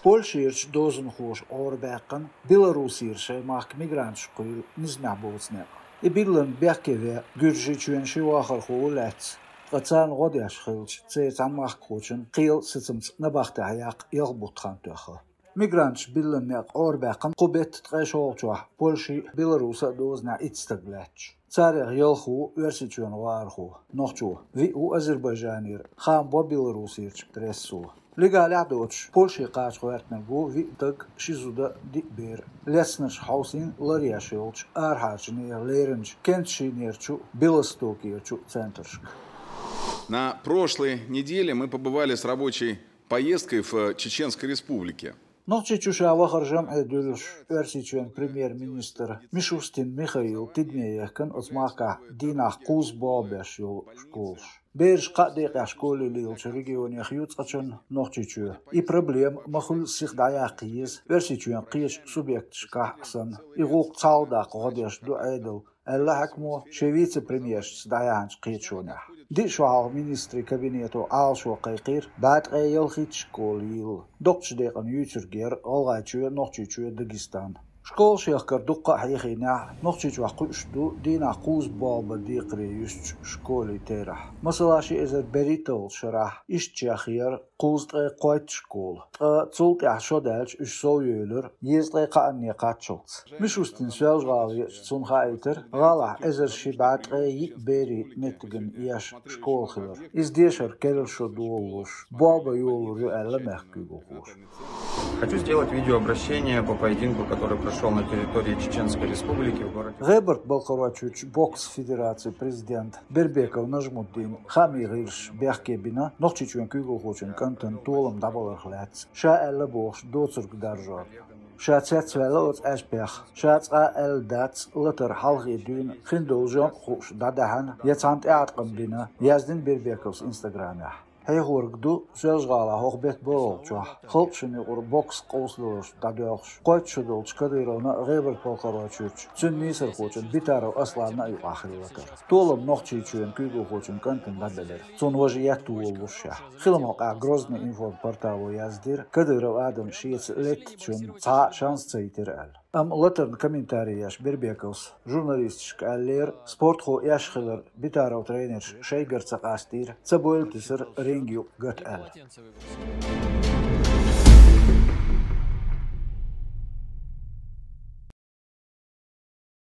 Польша ирч дозун хош Орбекан, Беларусь ирше мах мигрантшкуил низмябоцнек. И бидлен бекеве гюржичуен шивахар хоулец. Гацан годяш хилч, цецан мах кочен, қил сицымц набахта хаяк ялбутхан туха. Мигрантш билlen мек Орбекан кубет трешолчуа, Польши Беларуса дозна ицтаглач. Царя елху версичуен варху, нохчу, ви у Азербайджанир, хам бо Беларусирч прессу. Legal Dutch, Polsche Kaartschwertner wo wie tug shizuda dikbeer. Lesners hausin Laria Schulch, Arhachneer, Lerench, Kentschinierchu, Bilostokierchu, Центршк. На прошлой неделе мы побывали с рабочей поездкой в Чеченской Республике. Нохчичуша вахаржам эдулш, версичуен премьер-министр Мишустин Михаил Тидмеехкан отмака Динах Кузбабеш юл школш. Берж кадек школы лилч регионе хьюцачен нохчичу. И проблем махул сихдая киез, версичуен киез субъект шкахсан. И гук цалдак годеш ду эдл. Эллахакмо вице-премьер Даян Кичуна. Дишвал министры кабинету Алшо Кайкир, бат Эйлхит школил. Докчдек ан Ютергер, Алгачу, Нохчичу, Дагестан. Школ шехкар дукка хайхина, Нохчичу Акушту, Дина Куз Баба Дикри Юст школи тера. Масалаши эзер беритол шарах, Ишчахир, Куз Кайт школ. Цулт Яшодалч, Ишсоюлер, Ездре Каанни Катшоц. Мишустин Свелжгави, Цунхайтер, Гала эзер Шибат Бери Нетген Яш школхилер. Из Дешер Келшо Дуолуш, Баба Юлу Элла Мехкюгуш. Хочу сделать видеообращение по поединку, который прошел на территории Чеченской Республики в городе. Геберт Балхарачуч, бокс федерации президент Бербеков Нажмуддин, Хами Гирш Бехкебина, Нохчичуен Кюгухочен Кантон Толом Дабалахлец, Ша Элла Бош, Доцург Даржар. Шацет Свелоц Эшбех, Шац Эл Дац, Латер Халги Дюн, Хиндолжон Хуш Дадахан, Яцант Эаткамбина, Яздин Бербековс Инстаграме. Hij hoort zelfsgala hoogbeet boltje. Hulpsene or box koosloos dadels. Koitsudol skadirona Rebert Polkarochurch. Zun miser gochen bitaro asla na u achrilaker. Tolom nochtchichuen kugo gochen kanten dadeler. Zun was yatulosha. Khilmok a grozny информпортало yazdir. Kadiro adam shiets letchun ca шанс цейтерэл. Am later комментарияш Бербековс, журналистик аллер, спортхо яшхилер, битаро тренер Шейгер Цакастир, цабуэлтисер Рингю Гат Эл.